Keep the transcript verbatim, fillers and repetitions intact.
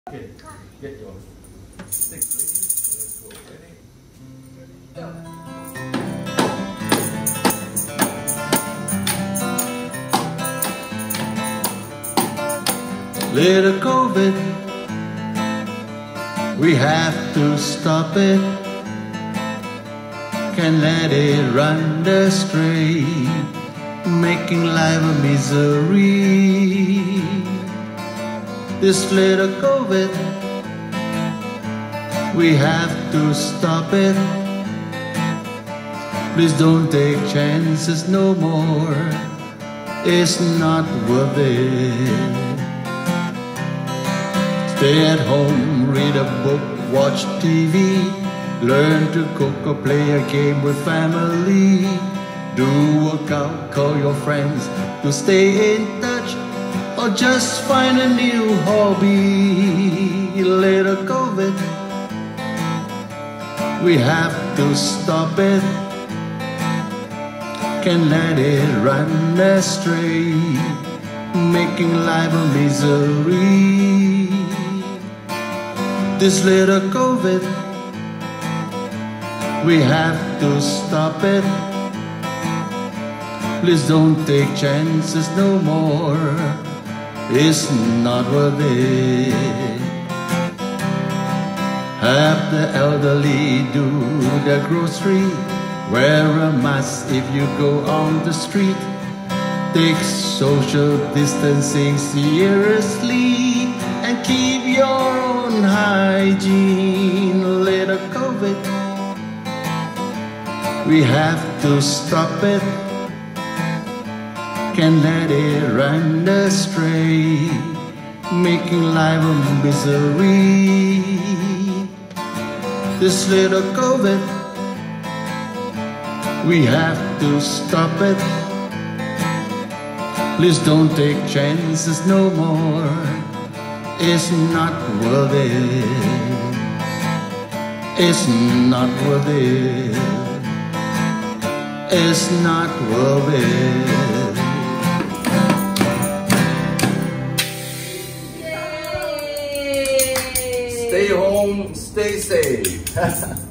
Okay, get your stick ready. Let's go. Ready? Go. Little COVID, we have to stop it. Can't let it run astray, making life a misery. This little COVID, we have to stop it. Please don't take chances no more, it's not worth it. Stay at home, read a book, watch T V, learn to cook or play a game with family. Do work out, call your friends to stay in touch, or just find a new hobby. Little COVID, we have to stop it. Can't let it run astray, making life a misery. This little COVID, we have to stop it. Please don't take chances no more, it's not worth it. Have the elderly do the grocery, wear a mask if you go on the street. Take social distancing seriously and keep your own hygiene. Little COVID, we have to stop it. Can't let it run astray, making life a misery. This little COVID, we have to stop it. Please don't take chances no more, it's not worth it. It's not worth it. It's not worth it. Stay home, stay safe.